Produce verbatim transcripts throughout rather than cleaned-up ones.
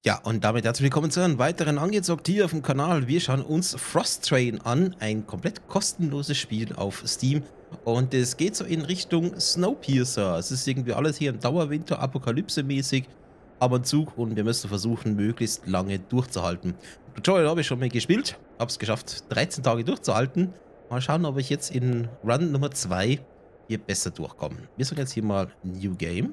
Ja, und damit herzlich willkommen zu einem weiteren Angezockt hier auf dem Kanal. Wir schauen uns Frost Train an, ein komplett kostenloses Spiel auf Steam. Und es geht so in Richtung Snowpiercer. Es ist irgendwie alles hier im Dauerwinter, Apokalypse-mäßig, aber ein Zug und wir müssen versuchen, möglichst lange durchzuhalten. Tutorial habe ich schon mal gespielt, habe es geschafft, dreizehn Tage durchzuhalten. Mal schauen, ob ich jetzt in Run Nummer zwei hier besser durchkomme. Wir sagen jetzt hier mal New Game.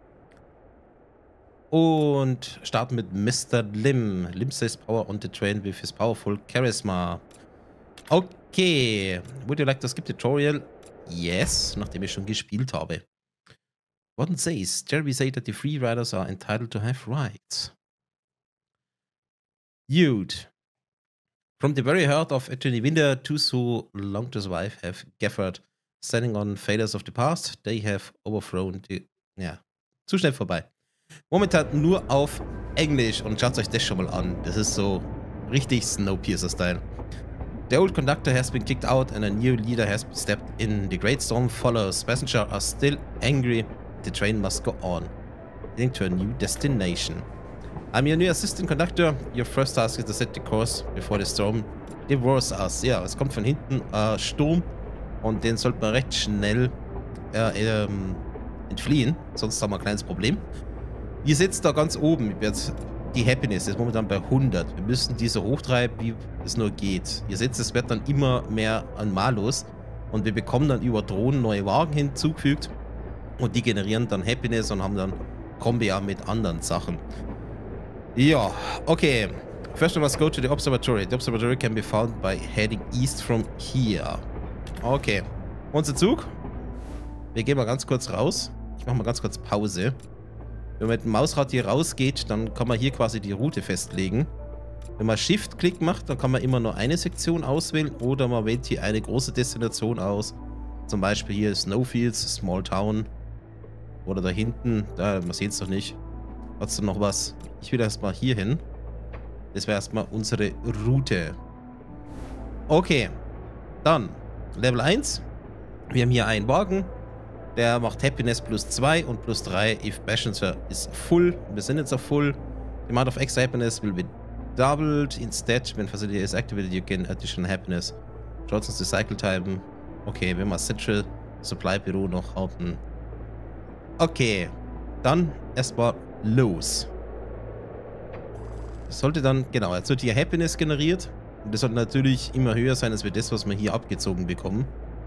Und starten mit Mister Lim. Lim says power on the train with his powerful charisma. Okay. Would you like to skip tutorial? Yes, nachdem ich schon gespielt habe. What says? Jeremy said that the free riders are entitled to have rights. You'd. From the very heart of Eternity Winter, two so long to survive have gathered. Standing on failures of the past, they have overthrown the... Ja, zu schnell vorbei. Momentan nur auf Englisch und schaut euch das schon mal an. Das ist so richtig Snowpiercer-Style. The old conductor has been kicked out and a new leader has stepped in. The great storm follows. Passengers are still angry. The train must go on, heading to a new destination. I'm your new assistant conductor. Your first task is to set the course before the storm devours us. Ja, es kommt von hinten äh, Sturm und den sollte man recht schnell äh, ähm, entfliehen, sonst haben wir ein kleines Problem. Ihr sitzt da ganz oben, jetzt die Happiness ist momentan bei hundert. Wir müssen diese hochtreiben, wie es nur geht. Ihr seht, es wird dann immer mehr an Malus und wir bekommen dann über Drohnen neue Wagen hinzugefügt und die generieren dann Happiness und haben dann Kombi mit anderen Sachen. Ja, okay. First we must go to the observatory. The observatory can be found by heading east from here. Okay. Unser Zug. Wir gehen mal ganz kurz raus. Ich mache mal ganz kurz Pause. Wenn man mit dem Mausrad hier rausgeht, dann kann man hier quasi die Route festlegen. Wenn man Shift-Klick macht, dann kann man immer nur eine Sektion auswählen oder man wählt hier eine große Destination aus. Zum Beispiel hier Snowfields, Small Town oder da hinten, da, man sieht es doch nicht. Hat du noch was? Ich will erstmal hier hin. Das wäre erstmal unsere Route. Okay, dann Level eins. Wir haben hier einen Wagen. Der macht Happiness plus zwei und plus drei if passenger is full. Wir sind jetzt auf full. The amount of extra happiness will be doubled. Instead, when facility is activated, you gain additional happiness. Shortens the cycle time. Okay, wenn wir Central Supply Büro noch haben. Okay, dann erstmal los. Das sollte dann, genau, jetzt wird hier Happiness generiert. Und das sollte natürlich immer höher sein, als wir das, was wir hier abgezogen bekommen.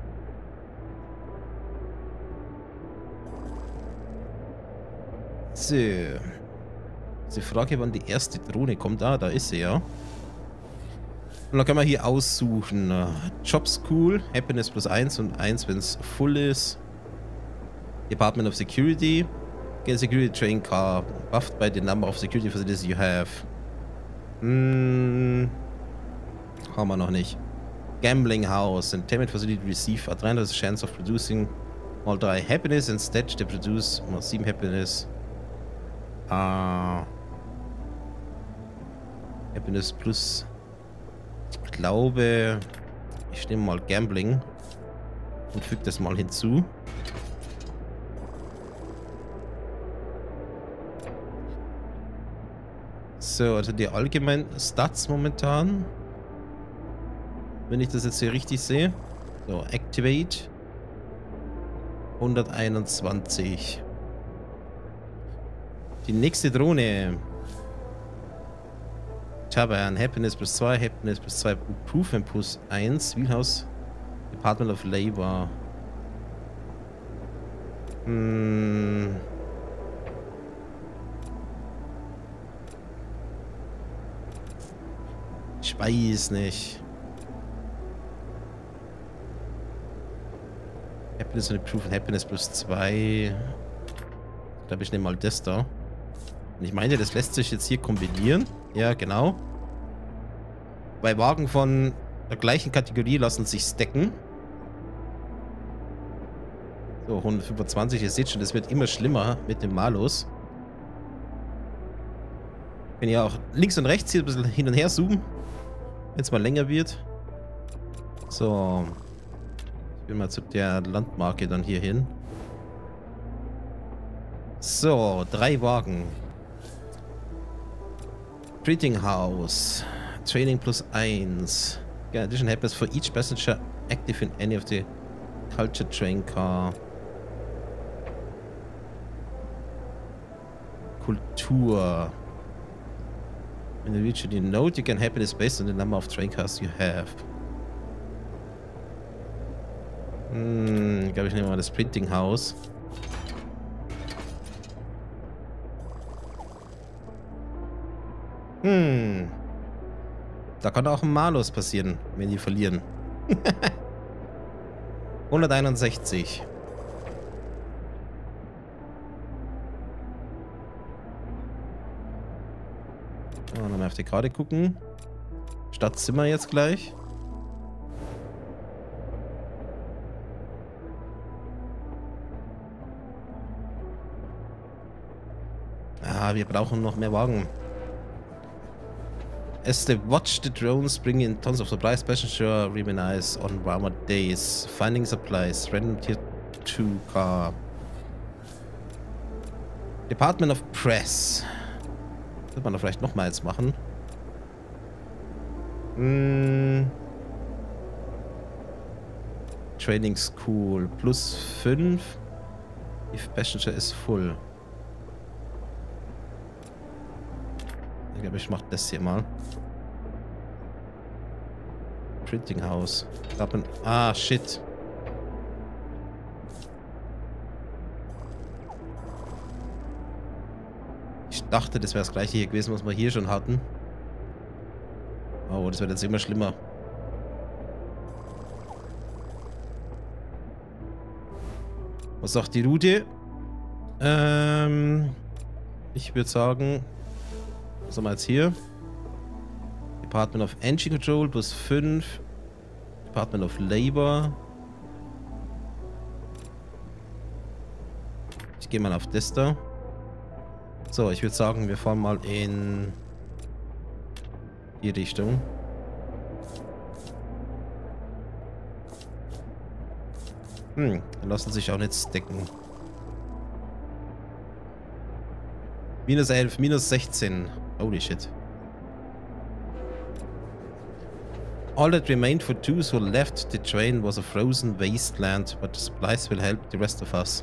So. Die Frage, wann die erste Drohne kommt. Ah, da ist sie ja. Und dann können wir hier aussuchen. Job School, Happiness plus eins und eins, wenn es full ist. Department of Security. Get a security train car. Buffed by the number of security facilities you have. Hm. Haben wir noch nicht. Gambling House. Entertainment facility receive a three hundred chance of producing all drei Happiness. Instead, they produce mal sieben Happiness. Ah. Happiness plus. Ich glaube, ich nehme mal Gambling und füge das mal hinzu. So, also die allgemeinen Stats momentan. Wenn ich das jetzt hier richtig sehe. So, Activate. hunderteinundzwanzig. Die nächste Drohne. Tavern, Happiness plus zwei, Happiness plus zwei, Improvement plus eins, Wheelhouse, Department of Labor. Hm. Ich weiß nicht. Happiness und Improvement, Happiness plus zwei. Ich glaube, ich nehme mal das da. Und ich meine, das lässt sich jetzt hier kombinieren. Ja, genau. Bei Wagen von der gleichen Kategorie lassen sich stacken. So, hundertfünfundzwanzig. Ihr seht schon, das wird immer schlimmer mit dem Malus. Wenn ihr auch links und rechts hier ein bisschen hin und her zoomen, wenn es mal länger wird. So. Ich will mal zu der Landmarke dann hier hin. So, drei Wagen. Treating House. Training plus eins. Get additional happiness for each passenger active in any of the culture train car. Kultur. When you reach a new node, you get happiness based on the number of train cars you have. Hm, ich glaube, ich nehme mal das Printing House. Hm. Da kann auch ein Malus passieren, wenn die verlieren. hunderteinundsechzig. So, nochmal auf die Karte gucken. Stadtzimmer jetzt gleich. Ah, wir brauchen noch mehr Wagen. As they watch the drones bring in tons of supplies, passenger reminisce on warmer days. Finding supplies, random tier two car. Department of Press. Könnte man da vielleicht noch mal jetzt machen. Hm. Training School. Plus fünf. If passenger is full. Ich glaube, ich mache das hier mal. Printing House. Ah, shit. Ich dachte, das wäre das gleiche hier gewesen, was wir hier schon hatten. Oh, das wird jetzt immer schlimmer. Was sagt die Route? Ähm, ich würde sagen... Was haben wir jetzt hier? Department of Engine Control plus fünf. Department of Labor. Ich gehe mal auf das da. So, ich würde sagen, wir fahren mal in die Richtung. Hm, lassen sich auch nicht stacken. Minus elf, minus sechzehn. Holy shit. All that remained for those who left the train was a frozen wasteland, but the supplies will help the rest of us.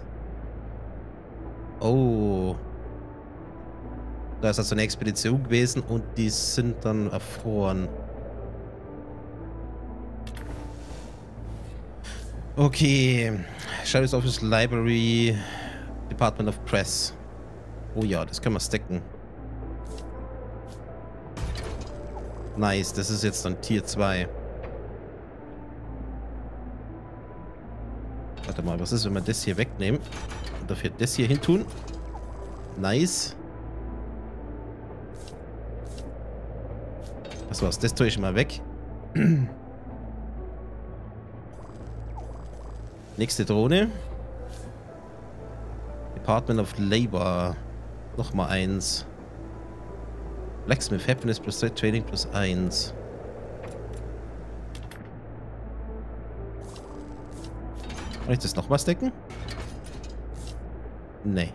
Oh. Da ist also eine Expedition gewesen und die sind dann erfroren. Okay. Sheriff's Office, Library, Department of Press. Oh ja, das können wir stacken. Nice, das ist jetzt dann Tier zwei. Warte mal, was ist, wenn wir das hier wegnehmen und dafür das hier hin tun? Nice. Das war's, das tue ich mal weg. Nächste Drohne. Department of Labor. Nochmal eins. Blacksmith Happiness plus Training plus eins. Kann ich das nochmal stacken? Nee.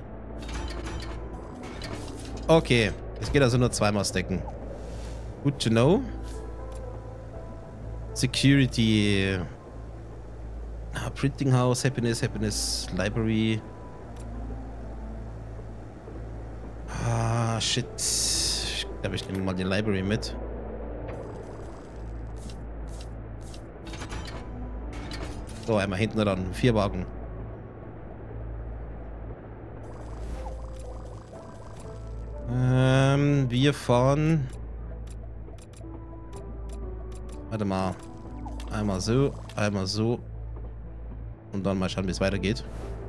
Okay. Es geht also nur zweimal stacken. Good to know. Security. Ah, Printing House, Happiness, Happiness, Library. Ah, shit. Ich glaube, ich nehme mal die Library mit. So, einmal hinten ran. Vier Wagen. Ähm, wir fahren... Warte mal. Einmal so, einmal so. Und dann mal schauen, wie es weitergeht.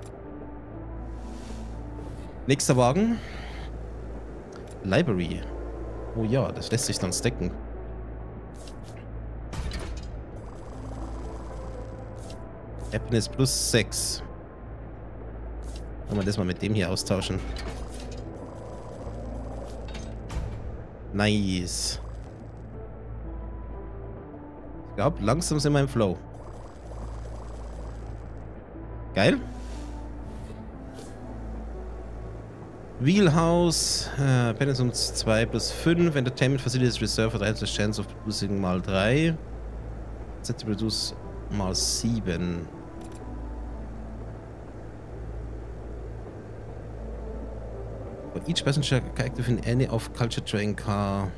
Nächster Wagen. Library. Oh ja, das lässt sich dann stacken. Happiness plus sechs. Wollen wir das mal mit dem hier austauschen. Nice. Ich glaube, langsam sind wir im Flow. Geil. Wheelhouse, äh, Penance zwei plus fünf, Entertainment Facilities Reserve hat eins Chance of Producing mal drei. Set to Produce mal sieben. For each passenger active in any of culture train car.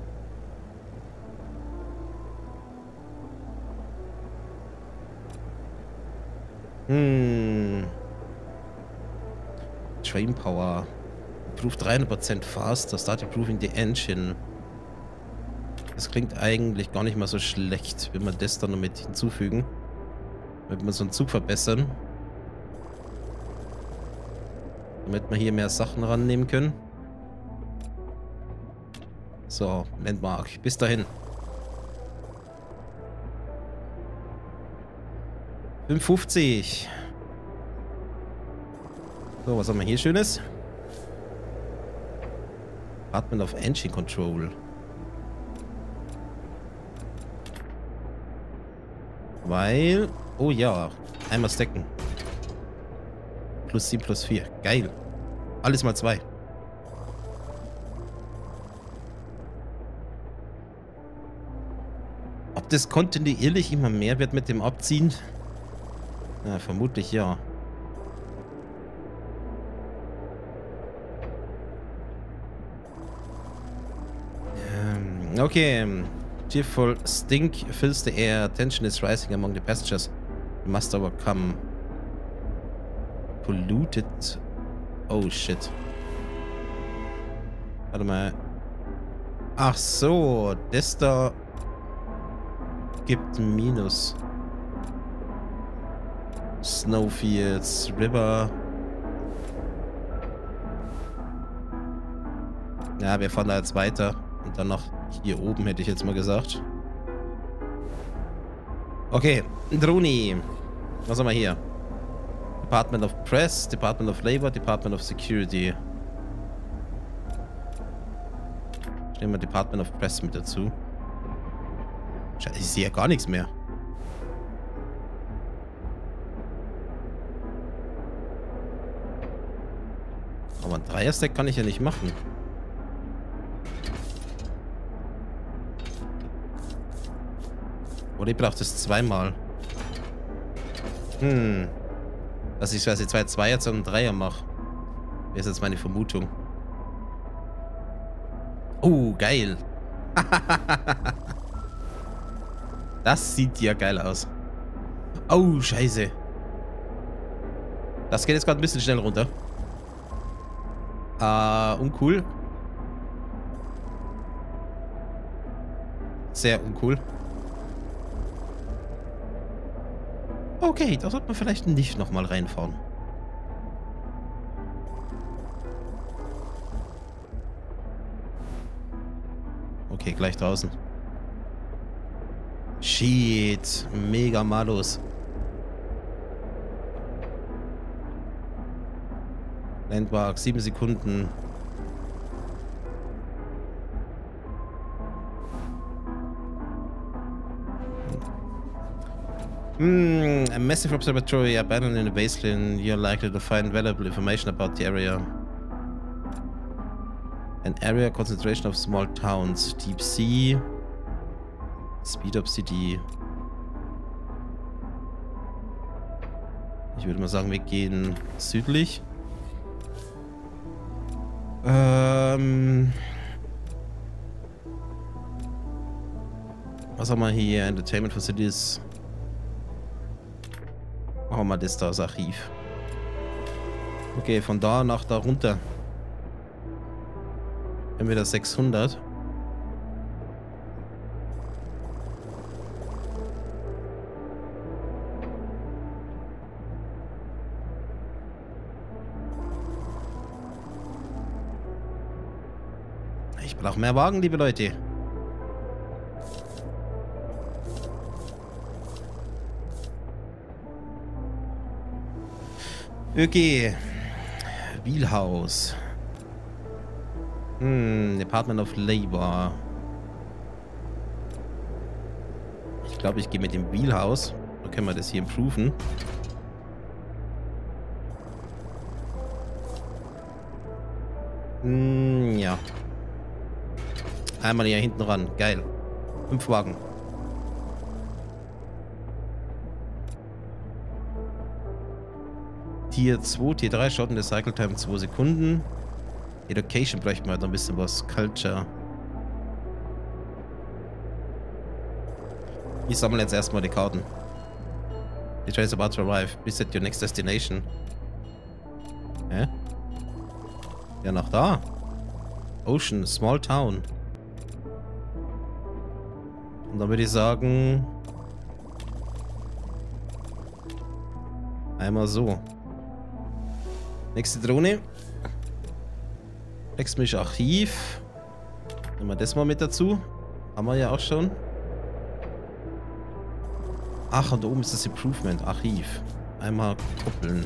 Hmm. Train Power. Improve dreihundert Prozent faster. Start improving the engine. Das klingt eigentlich gar nicht mal so schlecht, wenn wir das dann noch mit hinzufügen. Wenn wir so einen Zug verbessern. Damit wir hier mehr Sachen rannehmen können. So, Landmark. Bis dahin. fünfundfünfzig. So, was haben wir hier Schönes? Department of Engine Control. Weil... Oh ja, einmal stacken. Plus sieben, plus vier. Geil. Alles mal zwei. Ob das kontinuierlich immer mehr wird mit dem Abziehen? Ja, vermutlich ja. Ähm, okay. Cheerful stink fills the air. Tension is rising among the passengers. We must overcome. Polluted. Oh shit. Warte mal. Ach so, das da gibt Minus. Snowfields, River. Ja, wir fahren da jetzt weiter. Und dann noch hier oben, hätte ich jetzt mal gesagt. Okay, Droni. Was haben wir hier? Department of Press, Department of Labor, Department of Security. Nehmen wir Department of Press mit dazu. Scheiße, ich sehe ja gar nichts mehr. Aber ein Dreier-Stack kann ich ja nicht machen. Oder ich brauche das zweimal. Hm. Dass ich quasi zwei Zweier zu einem Dreier mache. Wäre jetzt meine Vermutung. Oh, geil. Das sieht ja geil aus. Oh, scheiße. Das geht jetzt gerade ein bisschen schnell runter. Äh, uncool. Sehr uncool. Okay, da sollte man vielleicht nicht nochmal reinfahren. Okay, gleich draußen. Shit, mega malus. Landmark, sieben Sekunden. Hmm, a massive observatory abandoned in the baseline. You're likely to find valuable information about the area. An area concentration of small towns. Deep Sea. Speed Up City. Ich würde mal sagen, wir gehen südlich. Ähm... Was haben wir hier? Entertainment Facilities. Machen wir mal das da, das Archiv. Okay, von da nach da runter. Haben wir da sechshundert. Ich brauche mehr Wagen, liebe Leute. Okay. Wheelhouse. Hm, Department of Labor. Ich glaube, ich gehe mit dem Wheelhouse. Da können wir das hier improven. Hm, ja. Einmal hier hinten ran. Geil. Fünf Wagen. Tier zwei, Tier drei, Shot in the Cycle Time zwei Sekunden. Education bräuchten wir halt noch ein bisschen was. Culture. Ich sammle jetzt erstmal die Karten. The train is about to arrive. Please set your next destination. Hä? Ja, nach da. Ocean, small town. Und dann würde ich sagen... Einmal so. Nächste Drohne. Exmisch Archiv. Nehmen wir das mal mit dazu. Haben wir ja auch schon. Ach, und da oben ist das Improvement. Archiv. Einmal koppeln.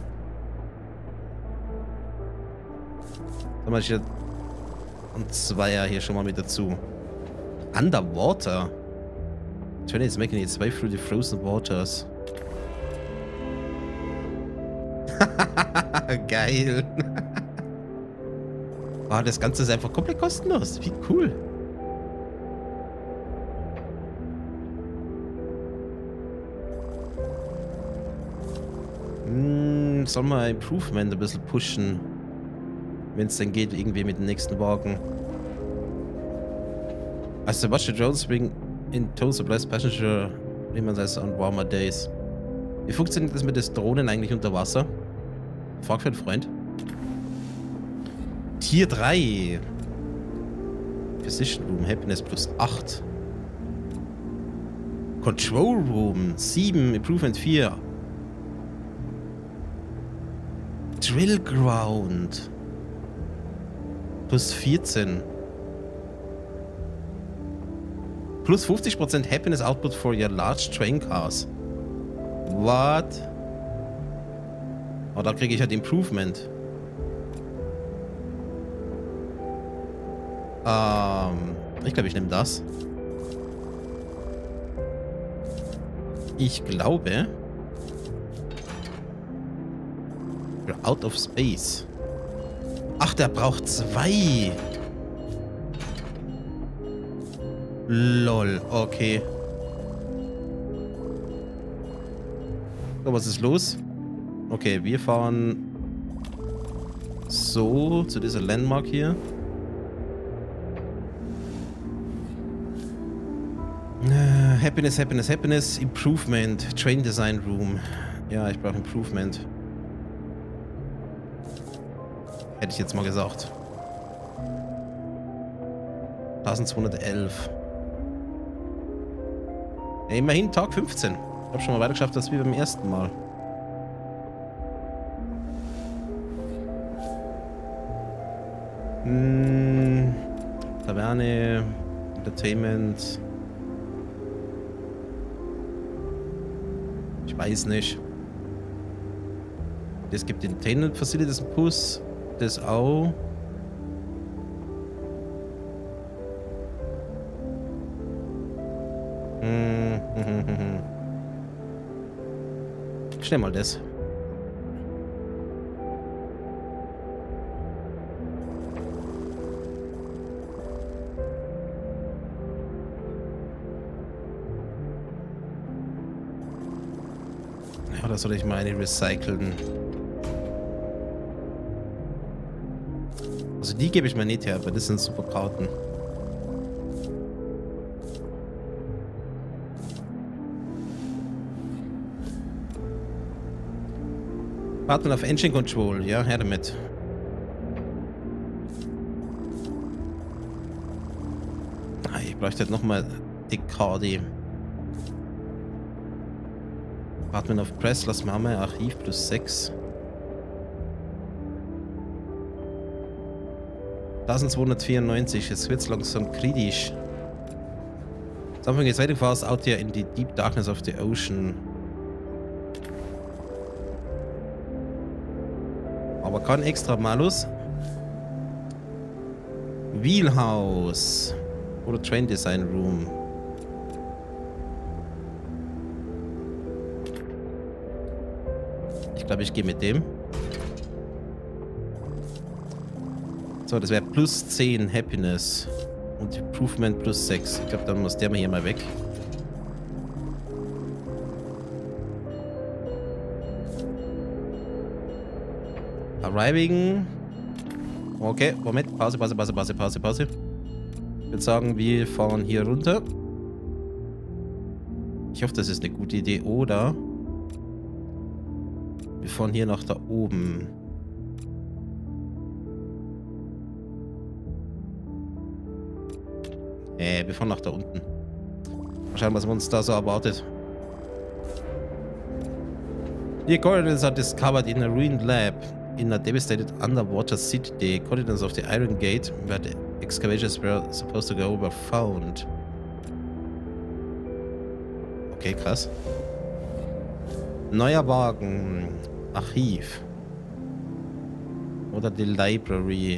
Dann mache ich jetzt und Zweier hier schon mal mit dazu. Underwater. Train is making its way through the frozen waters. Geil. Ah, das Ganze ist einfach komplett kostenlos. Wie cool. Hm, soll man Improvement ein bisschen pushen. Wenn es dann geht, irgendwie mit dem nächsten Wagen. Also, watch the drones bring in tow supplies passenger, wie man das on warmer days. Wie funktioniert das mit den Drohnen eigentlich unter Wasser? Frag für einen Freund. Tier drei. Position Room, Happiness plus acht. Control Room, sieben, Improvement vier. Drill Ground. Plus vierzehn. Plus fünfzig Prozent Happiness Output for your large train cars. What? Oh, da kriege ich halt Improvement. Ähm, ich glaube, ich nehme das. Ich glaube... You're out of space. Ach, der braucht zwei. Lol, okay. So, was ist los? Okay, wir fahren so zu dieser Landmark hier. Äh, Happiness, Happiness, Happiness, Improvement, Train Design Room. Ja, ich brauche Improvement. Hätte ich jetzt mal gesagt. eintausendzweihundertelf. Ja, immerhin Tag fünfzehn. Ich habe schon mal weiter geschafft als wie beim ersten Mal. Hm, Taverne, Entertainment. Ich weiß nicht. Es gibt Entertainment Facilities im Bus. Das auch. Hm, hm, hm, hm. Schnell mal das. Ja, oder soll ich mal eine recyceln? Also die gebe ich mir nicht her, aber das sind super Karten. Warten auf Engine Control, ja, her damit. Ah, ich bräuchte halt nochmal die Karte. Warten auf Press, lass mal mal Archiv plus sechs. eintausendzweihundertvierundneunzig, jetzt wird's langsam kritisch. Something is waiting for us out there in the deep darkness of the ocean. Aber kein extra Malus. Wheelhouse. Oder Train Design Room. Ich glaube, ich gehe mit dem. So, das wäre plus zehn Happiness. Und Improvement plus sechs. Ich glaube, dann muss der mal hier mal weg. Arriving. Okay, Moment. Pause, Pause, Pause, Pause, Pause, Pause. Ich würde sagen, wir fahren hier runter. Ich hoffe, das ist eine gute Idee. Oder wir fahren hier nach da oben. Äh, wir fahren nach da unten. Mal schauen, was uns da so erwartet. The coordinates are discovered in a ruined lab in a devastated underwater city. The coordinates of the Iron Gate, where the excavations were supposed to go, were found. Okay, krass. Neuer Wagen. Archiv. Oder die Library.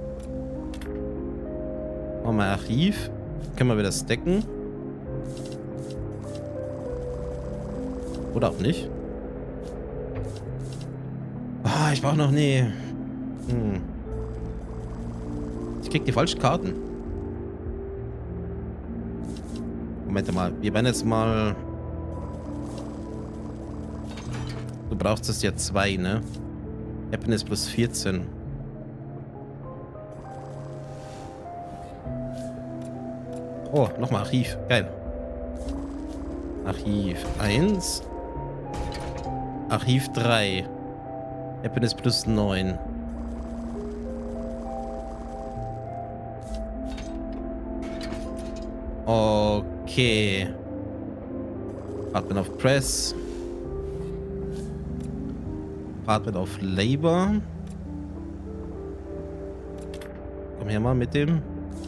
Machen wir Archiv. Können wir wieder stacken. Oder auch nicht. Ah, ich brauche noch nie. Hm. Ich krieg die falschen Karten. Moment mal. Wir werden jetzt mal. Du brauchst es ja zwei, ne? Happiness plus vierzehn. Oh, nochmal Archiv. Geil. Archiv eins. Archiv drei. Happiness plus neun. Okay. Department of Press. Department of Labor. Komm her mal mit dem.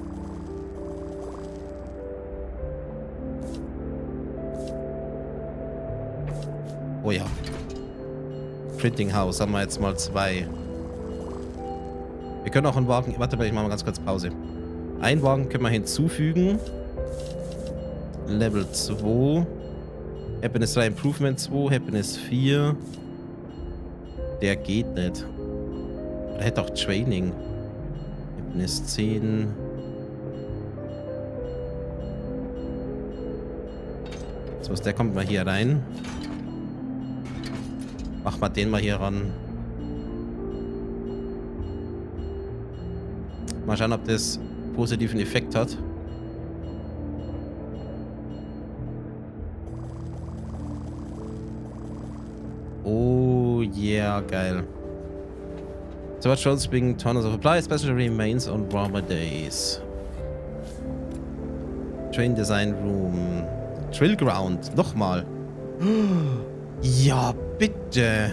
Oh ja. Printing House haben wir jetzt mal zwei. Wir können auch einen Wagen... Warte mal, ich mache mal ganz kurz Pause. Einen Wagen können wir hinzufügen. Level zwei. Happiness drei, Improvement zwei. Happiness vier. Der geht nicht. Der hätte auch Training. Happiness zehn. So, der kommt mal hier rein. Mach mal den mal hier ran. Mal schauen, ob das positiven Effekt hat. Oh yeah, geil. So much shows being tons of supply, especially remains on warmer days. Train Design Room. Drill Ground. Nochmal. Ja, bitte.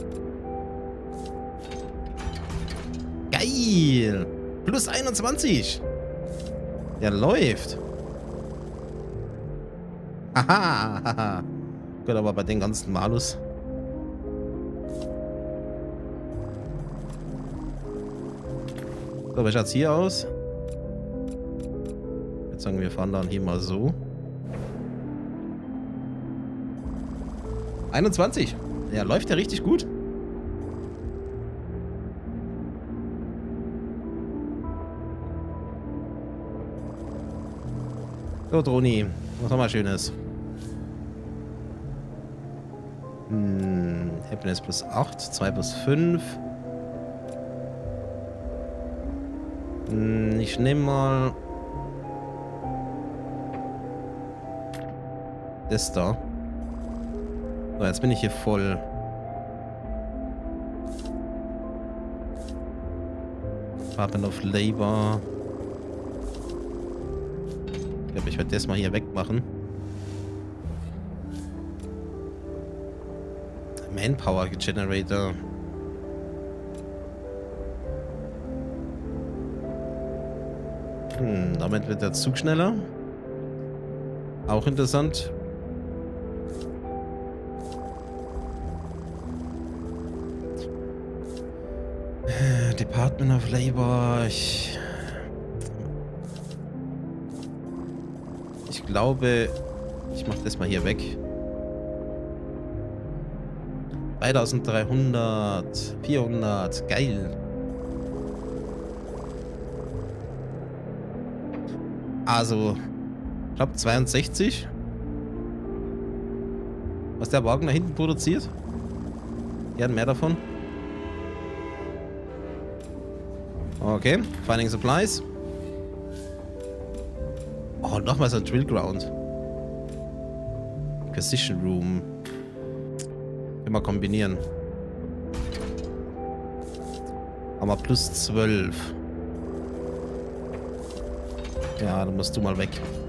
Geil. Plus einundzwanzig. Der läuft. Haha. Haha. Gut, aber bei den ganzen Malus. So, wie schaut's hier aus? Jetzt sagen wir, fahren dann hier mal so. einundzwanzig. Ja, läuft ja richtig gut. So, Droni. Was haben wir Schönes? Hm, Happiness plus acht, zwei plus fünf. Hm, ich nehme mal das da. So, jetzt bin ich hier voll. Department of Labor. Ich glaube, ich werde das mal hier wegmachen. Manpower Generator. Hm, damit wird der Zug schneller. Auch interessant. Department of Labor. Ich, ich glaube, ich mache das mal hier weg. zweitausenddreihundert, vierhundert, geil. Also, ich glaube zweiundsechzig. Was der Wagen da hinten produziert. Gern mehr davon. Okay, Finding Supplies. Oh, nochmal so ein Drill Ground. Precision Room. Können wir kombinieren. Haben wir plus zwölf. Ja, dann musst du mal weg.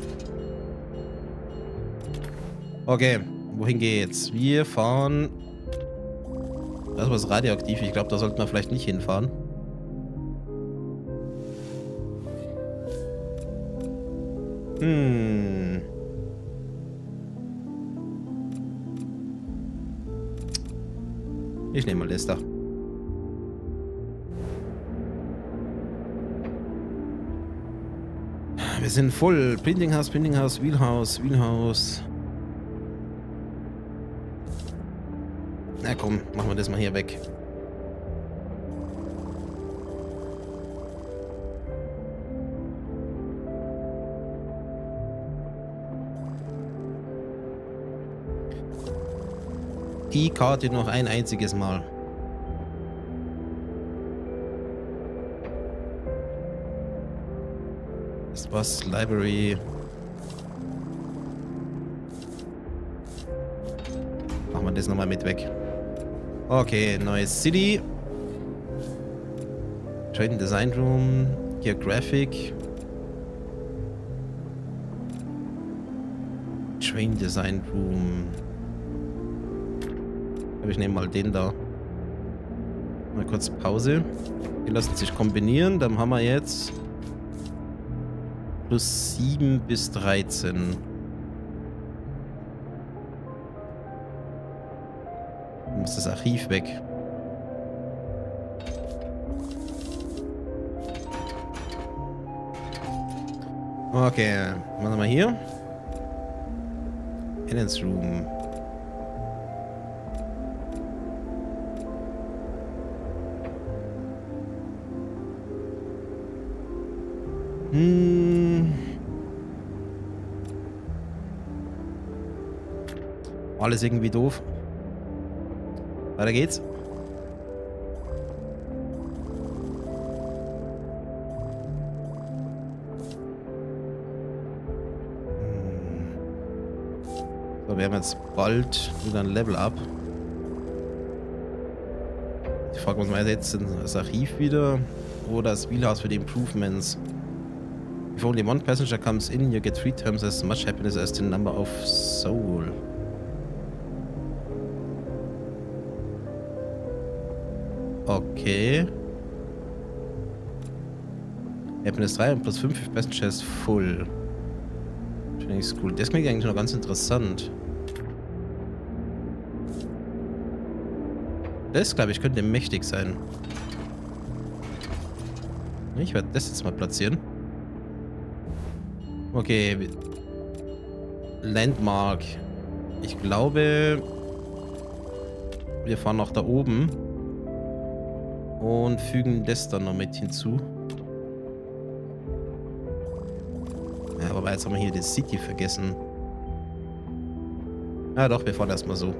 Okay, wohin geht's? Wir fahren... Das ist was radioaktiv. Ich glaube, da sollten wir vielleicht nicht hinfahren. Hm. Ich nehme mal Lester. Wir sind voll. Printing House, Printing House, Wheelhouse, Wheelhouse. Na komm, machen wir das mal hier weg. Die Karte noch ein einziges Mal. Das war's, Library. Machen wir das nochmal mit weg. Okay, neues City. Trading Design Room. Geographic. Train Design Room. Ich nehme mal den da. Mal kurz Pause. Die lassen sich kombinieren. Dann haben wir jetzt plus sieben bis dreizehn. Dann muss das Archiv weg. Okay, machen wir mal hier. Tenants Room. Hm. Alles irgendwie doof. Weiter geht's. So, wir haben jetzt bald wieder ein Level Up. Die Frage, was wir jetzt das Archiv wieder oder das Wheelhouse für die Improvements. If only one passenger comes in, you get three times as much happiness as the number of soul. Okay. Happiness drei und plus fünf für Passengers full. Finde ich cool. Das klingt eigentlich noch ganz interessant. Das, glaube ich, könnte mächtig sein. Ich werde das jetzt mal platzieren. Okay. Landmark. Ich glaube, wir fahren noch da oben. Und fügen das dann noch mit hinzu. Ja, aber jetzt haben wir hier die City vergessen. Ja doch, wir fahren erstmal so.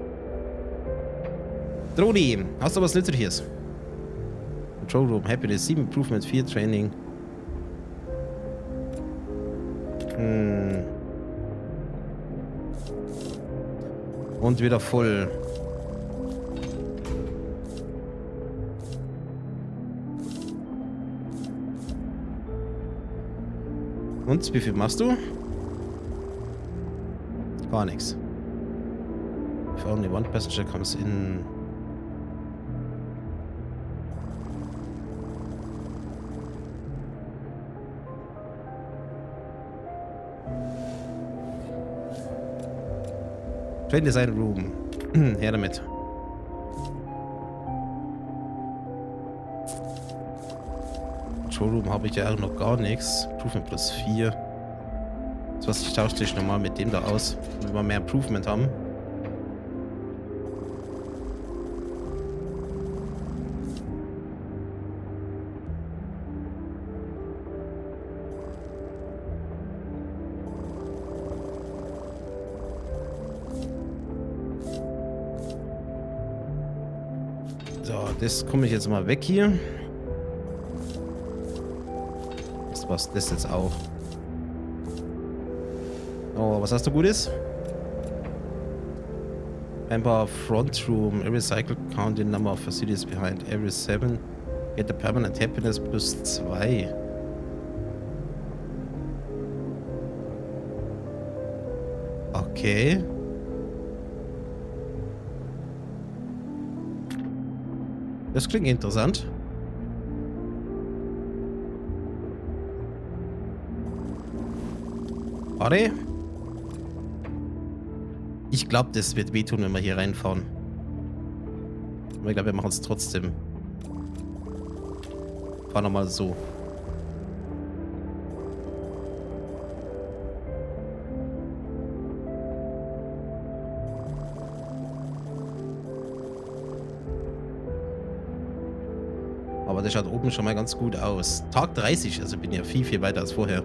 Drodi, hast du was Nützliches? Control Room, Happiness, sieben Improvement, vier Training. Hm. Und wieder voll. Und wie viel machst du? Gar nichts. If only one passenger comes in. Train Design Room. Her damit. Showroom habe ich ja auch noch gar nichts. Improvement plus vier. Das was ich tausche dich nochmal mit dem da aus, wenn wir mehr Improvement haben. So, das komme ich jetzt mal weg hier. Das war's, das jetzt auch. Oh, was hast du Gutes? Member Front Room. Every cycle count the number of facilities behind. Every seven get a permanent happiness plus zwei. Okay. Das klingt interessant. Warte. Ich glaube, das wird wehtun, wenn wir hier reinfahren. Aber ich glaube, wir machen es trotzdem. Fahren wir mal so. Aber das schaut oben schon mal ganz gut aus. Tag dreißig, also bin ja viel, viel weiter als vorher.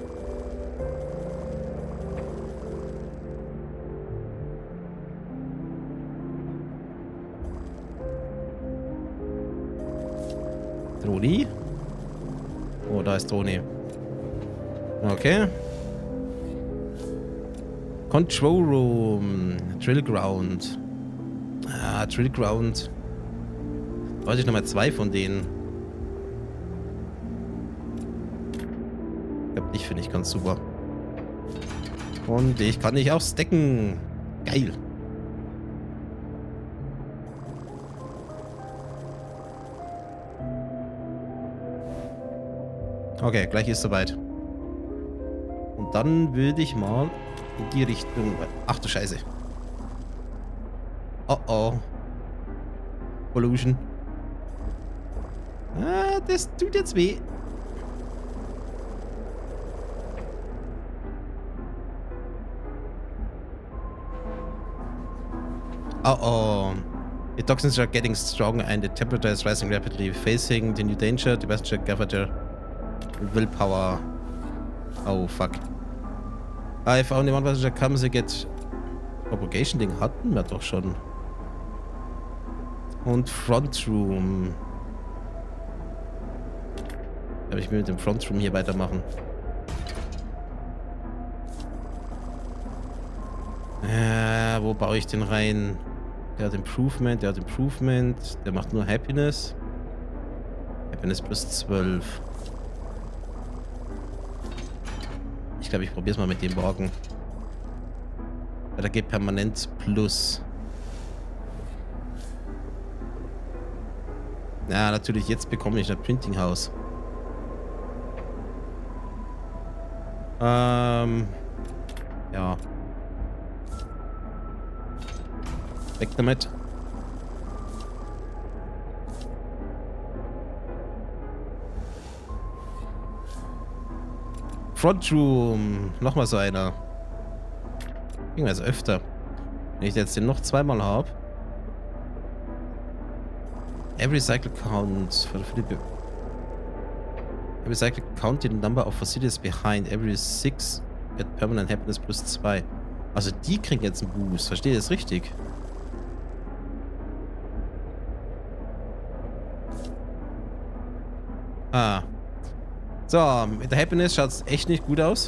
Droni? Oh, da ist Droni. Okay. Control Room. Drill Ground. Ah, Drill Ground. Weiß ich nochmal zwei von denen. Ich glaube, dich finde ich ganz super. Und ich kann dich auch stacken. Geil. Okay, gleich ist soweit. Und dann würde ich mal in die Richtung... Ach du Scheiße. Oh oh. Pollution. Ah, das tut jetzt weh. Oh oh. The toxins are getting stronger and the temperature is rising rapidly. Facing the new danger, the passenger gathered their willpower. Oh fuck. If only one passenger comes, they get... Propagation Ding hatten wir doch schon. Und Front Room. Aber ich will mit dem Front Room hier weitermachen. Äh, wo baue ich den rein? Der hat Improvement, der hat Improvement. Der macht nur Happiness. Happiness plus zwölf. Ich glaube, ich probiere es mal mit dem Wagen. Weil da geht permanent plus. Ja, natürlich, jetzt bekomme ich ein Printing House. Ähm. Ja. Weg damit. Front Room. Nochmal so einer. Irgendwas öfter. Wenn ich jetzt den noch zweimal habe. Every cycle count. Every cycle count the number of facilities behind. Every six get permanent happiness plus zwei. Also die kriegen jetzt einen Boost. Verstehe ich das richtig? Ah. So, mit der Happiness schaut es echt nicht gut aus.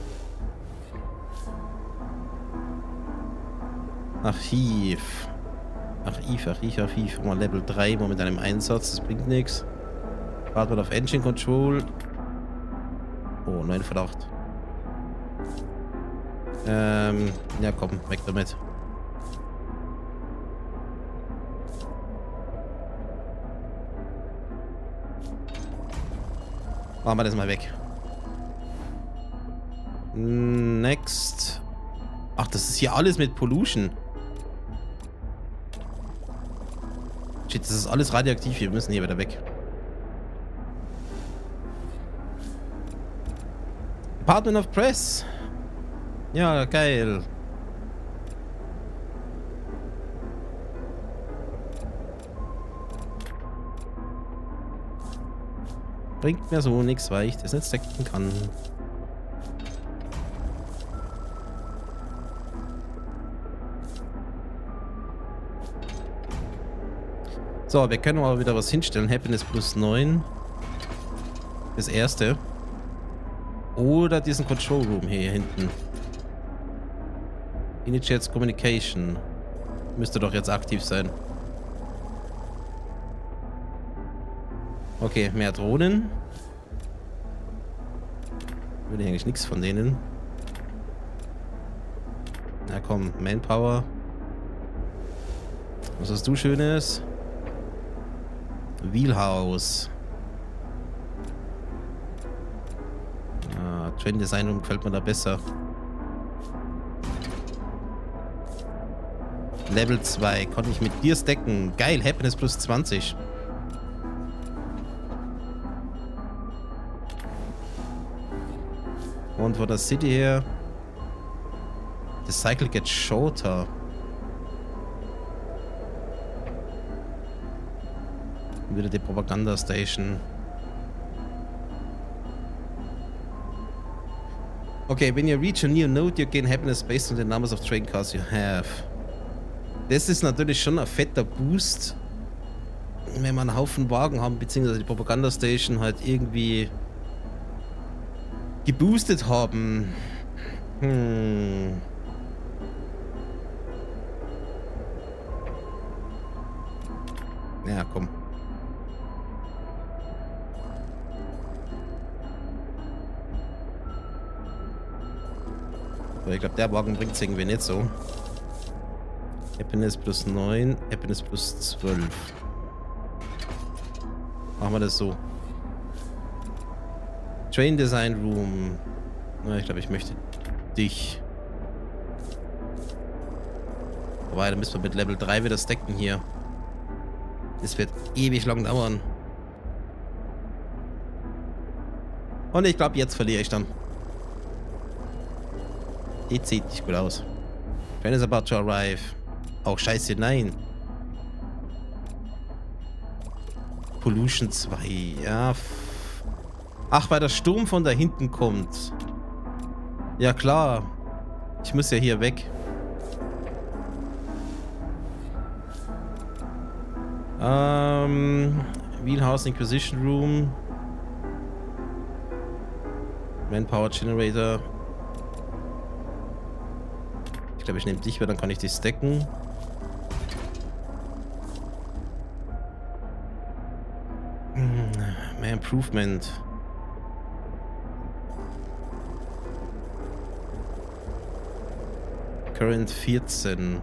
Archiv. Archiv, Archiv, Archiv. Mal Level drei momentan im Einsatz. Das bringt nichts. Warten wir auf Engine Control. Oh, neuen Verdacht. Ähm, ja komm, weg damit. Machen wir das mal weg. Next. Ach, das ist hier alles mit Pollution. Shit, das ist alles radioaktiv hier. Wir müssen hier wieder weg. Department of Press. Ja, geil. Bringt mir so nichts, weil ich das nicht stacken kann. So, wir können mal wieder was hinstellen. Happiness plus neun. Das erste. Oder diesen Control Room hier hinten. Initiates Communication. Müsste doch jetzt aktiv sein. Okay, mehr Drohnen. Will ich eigentlich nichts von denen. Na komm, Manpower. Was hast du Schönes? Wheelhouse. Ah, Train Design Room gefällt mir da besser. Level zwei. Konnte ich mit dir stacken. Geil, Happiness plus zwanzig. Und von der City her. The cycle gets shorter. Wieder die Propaganda Station. Okay, when you reach a new node, you gain happiness based on the numbers of train cars you have. Das ist natürlich schon ein fetter Boost, wenn wir einen Haufen Wagen haben, beziehungsweise die Propaganda Station halt irgendwie geboostet haben. Hm. Ja, komm. Aber ich glaube, der Wagen bringt es irgendwie nicht so. Happiness plus neun, Happiness plus zwölf. Machen wir das so. Train Design Room. Na, ich glaube, ich möchte dich. Aber dann müssen wir mit Level drei wieder stacken hier. Das wird ewig lang dauern. Und ich glaube, jetzt verliere ich dann. Die sieht nicht gut aus. Train is about to arrive. Oh, scheiße, nein. Pollution zwei, ja. Ach, weil der Sturm von da hinten kommt. Ja, klar. Ich muss ja hier weg. Ähm, Wheelhouse Inquisition Room. Manpower Generator. Ich glaube, ich nehme dich, weil dann kann ich dich stacken. Mehr Improvement. Current vierzehn.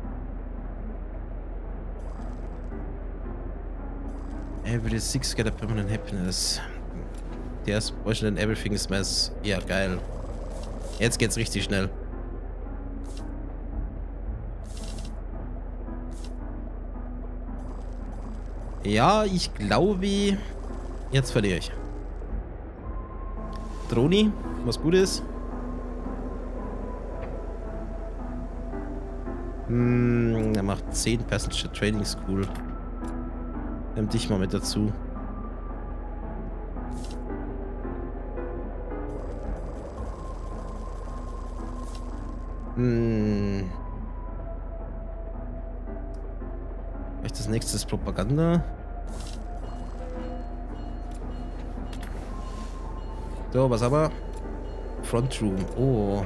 Every six get a permanent happiness. There's portion and everything is mess. Ja, geil. Jetzt geht's richtig schnell. Ja, ich glaube, jetzt verliere ich. Droni, was gut ist. Hm, er macht zehn Passenger Training School. Nimm dich mal mit dazu. Hm. Vielleicht das nächste ist Propaganda. So, was haben wir? Front Room. Oh.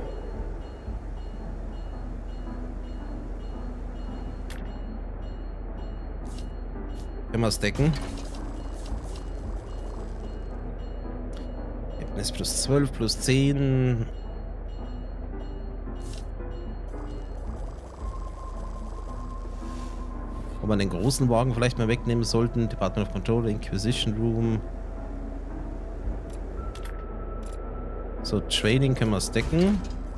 Können wir stacken. Happiness plus zwölf, plus zehn. Ob wir den großen Wagen vielleicht mal wegnehmen sollten. Department of Control, Inquisition Room. So, Training können wir stacken.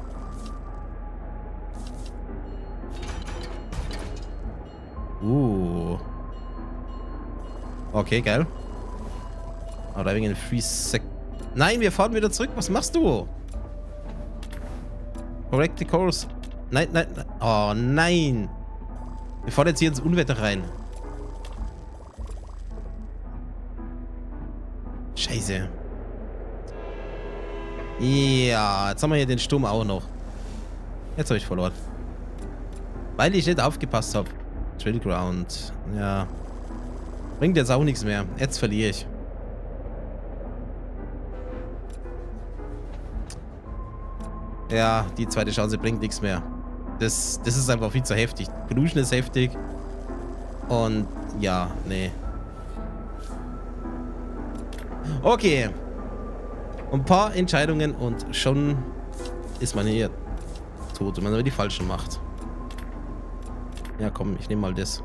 Uh. Okay, geil. Arriving in three sec... Nein, wir fahren wieder zurück. Was machst du? Correct the course. Nein, nein, nein. Oh, nein. Wir fahren jetzt hier ins Unwetter rein. Scheiße. Ja, jetzt haben wir hier den Sturm auch noch. Jetzt habe ich verloren. Weil ich nicht aufgepasst habe. Trail Ground. Ja. Bringt jetzt auch nichts mehr. Jetzt verliere ich. Ja, die zweite Chance bringt nichts mehr. Das, das ist einfach viel zu heftig. Pollution ist heftig. Und ja, nee. Okay. Ein paar Entscheidungen und schon ist man hier tot, wenn man aber die falschen macht. Ja, komm, ich nehme mal das.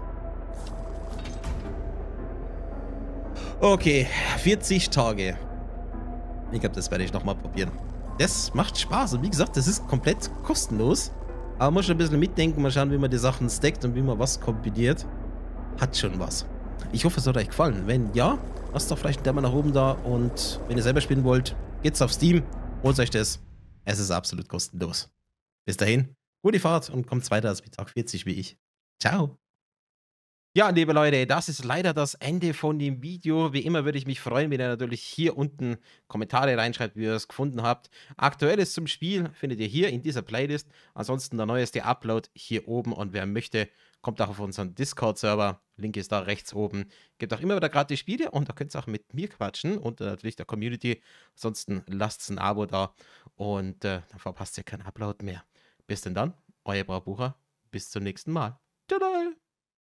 Okay, vierzig Tage. Ich glaube, das werde ich nochmal probieren. Das macht Spaß und wie gesagt, das ist komplett kostenlos. Aber man muss schon ein bisschen mitdenken, mal schauen, wie man die Sachen stackt und wie man was kombiniert. Hat schon was. Ich hoffe, es hat euch gefallen. Wenn ja, lasst doch vielleicht einen Daumen nach oben da und wenn ihr selber spielen wollt, geht's auf Steam, holt euch das. Es ist absolut kostenlos. Bis dahin, gute Fahrt und kommt weiter als mit Tag vierzig wie ich. Ciao. Ja, liebe Leute, das ist leider das Ende von dem Video. Wie immer würde ich mich freuen, wenn ihr natürlich hier unten Kommentare reinschreibt, wie ihr es gefunden habt. Aktuelles zum Spiel findet ihr hier in dieser Playlist. Ansonsten der neueste Upload hier oben und wer möchte, kommt auch auf unseren Discord-Server. Link ist da rechts oben. Gibt auch immer wieder gratis Spiele und da könnt ihr auch mit mir quatschen und äh, natürlich der Community. Ansonsten lasst ein Abo da und äh, dann verpasst ihr keinen Upload mehr. Bis denn dann, euer Braubucher. Bis zum nächsten Mal. Tada!